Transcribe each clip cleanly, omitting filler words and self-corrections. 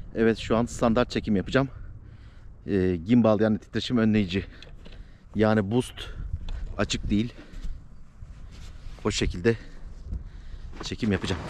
Evet, şu an standart çekim yapacağım. Gimbal yani titreşim önleyici. Yani boost açık değil. O şekilde çekim yapacağım.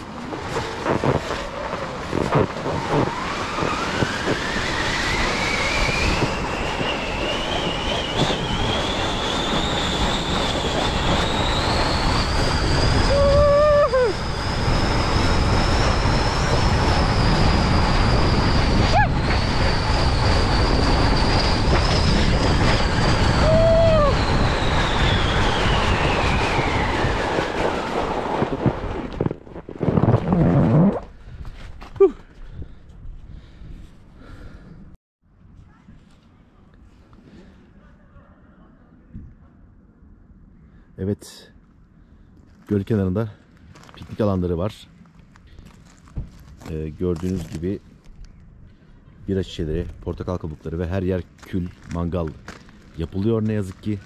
Evet, göl kenarında piknik alanları var. Gördüğünüz gibi bira şişeleri, portakal kabukları ve her yer kül, mangal yapılıyor ne yazık ki.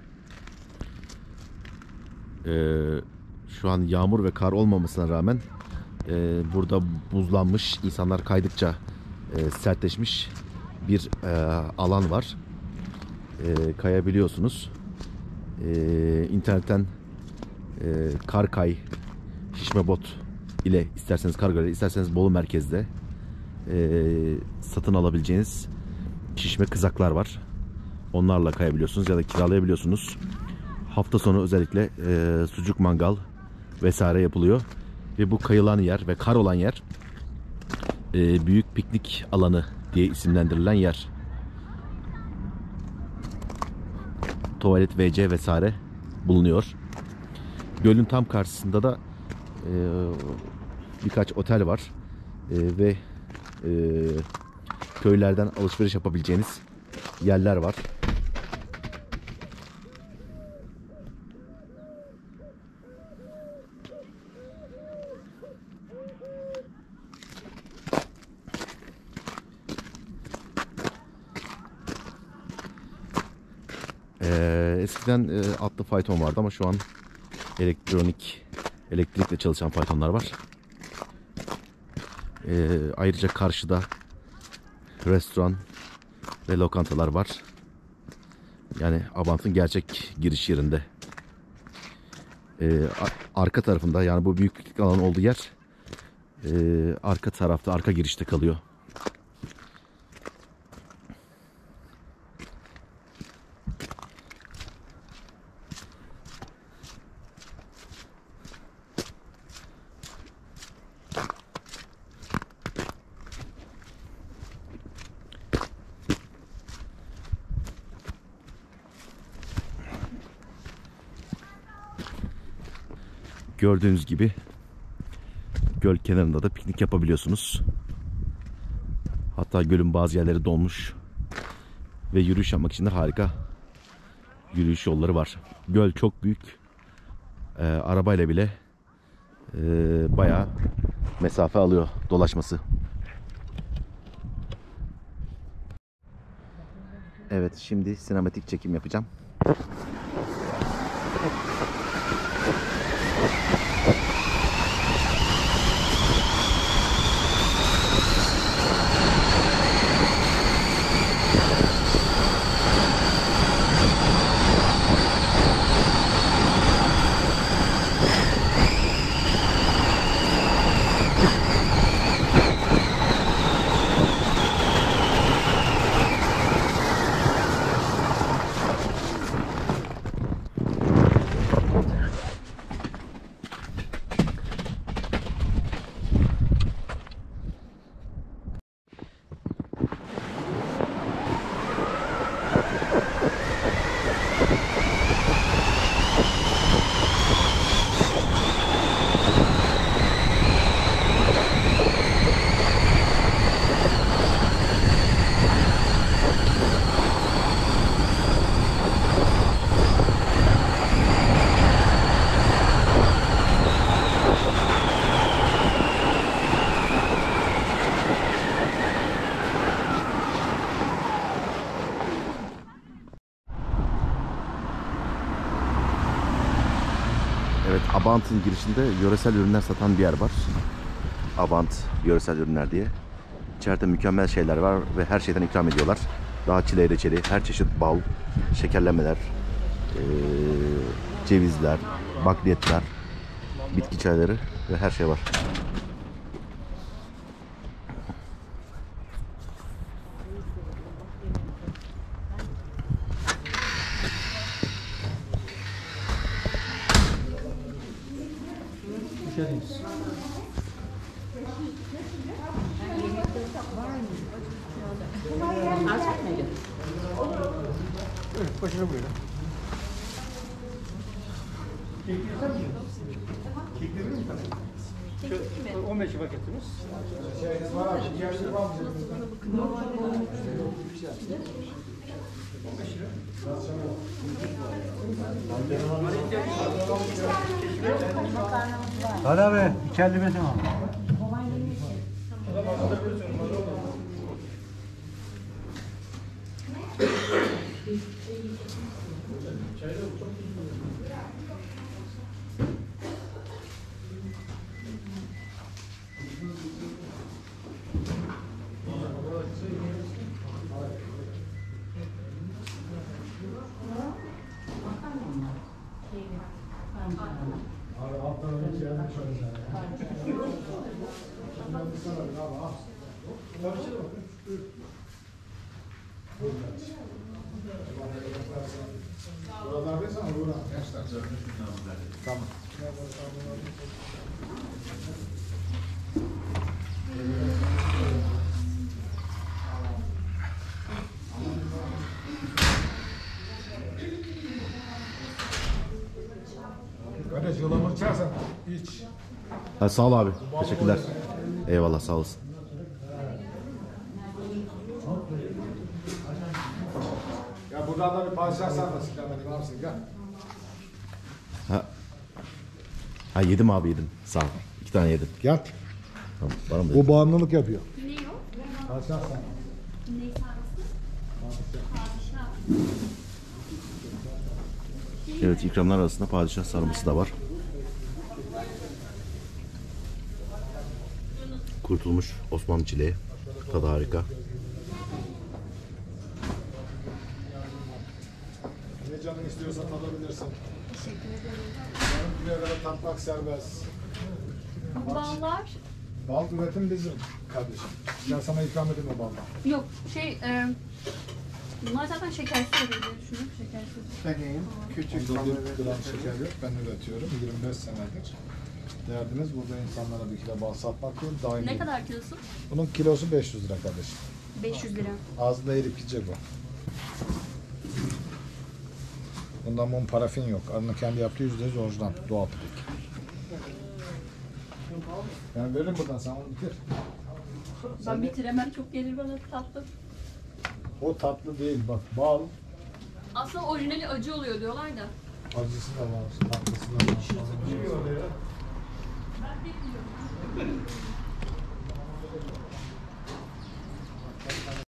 Şu an yağmur ve kar olmamasına rağmen burada buzlanmış, insanlar kaydıkça sertleşmiş bir alan var. Kayabiliyorsunuz. İnternetten kar kay, şişme bot ile isterseniz Kargöl'de, isterseniz Bolu merkezde satın alabileceğiniz şişme kızaklar var. Onlarla kayabiliyorsunuz ya da kiralayabiliyorsunuz. Hafta sonu özellikle sucuk mangal vesaire yapılıyor. Ve bu kayılan yer ve kar olan yer büyük piknik alanı diye isimlendirilen yer. Tuvalet, WC vesaire bulunuyor. Gölün tam karşısında da birkaç otel var ve köylerden alışveriş yapabileceğiniz yerler var. Eskiden atlı fayton vardı ama şu an elektrikle çalışan faytonlar var. Ayrıca karşıda restoran ve lokantalar var. Yani Abant'ın gerçek giriş yerinde. Arka tarafında, yani bu büyük piknik alanı olduğu yer arka tarafta, arka girişte kalıyor. Gördüğünüz gibi göl kenarında da piknik yapabiliyorsunuz. Hatta gölün bazı yerleri donmuş ve yürüyüş yapmak için de harika yürüyüş yolları var. Göl çok büyük. Arabayla bile bayağı mesafe alıyor dolaşması. Evet, şimdi sinematik çekim yapacağım. Evet, Abant'ın girişinde yöresel ürünler satan bir yer var. Abant yöresel ürünler diye. İçeride mükemmel şeyler var ve her şeyden ikram ediyorlar. Dağ çileği reçeli, her çeşit bal, şekerlemeler, cevizler, bakliyatlar, bitki çayları ve her şey var. Başına buyurun. Kekleri mi tabii? 15 paketimiz. Şeyiniz var abi, şekerli var mı? 15 lira. Hadi abi, içeride mi tamam? Buralardaysan uğra. Tamam. Kardeş yola içersen iç. Ha, sağ ol abi. Teşekkürler. Eyvallah, sağ olasın. Ya buradan da bir padişah sarması gelmedin abisi gel. Ha, yedim abi, yedim. Sağ ol. 2 tane yedim. Gel. Tamam, bana mı Bu bağımlılık yapıyor. Ne o? Padişah sarması. Ne sarması? Padişah. Evet, ikramlar arasında padişah sarması da var. Kurtulmuş Osmanlı çileği. Tadı harika. Ne canın istiyorsa tadabilirsin. Teşekkür ederim. Yarım kiloya kadar tatmak serbest. Bu ballar Bal üretim bizim kardeşim. Ben sana ikram edeyim o baldan. yok bunlar zaten şekersiz oluyor diye düşünüyorum. Şekersiz. Deneyim. Küçük gram şeker yok. Ben üretiyorum. 25 senedir. Derdimiz burada insanlara bir kilo bal satmak değil. Daim Ne değil. kadar kilosu? Bunun kilosu 500 lira kardeşim. 500 lira. Ağzında erip gidecek bu. Bundan bunun parafin yok. Arının kendi yaptığı %100 orijinal. Doğal puding. Ben veririm buradan sen onu bitir. Ben bitiremem, çok gelir bana tatlı. O tatlı değil bak bal. Aslında orijinali acı oluyor diyorlar da. Acısı da var, tatlısı da var.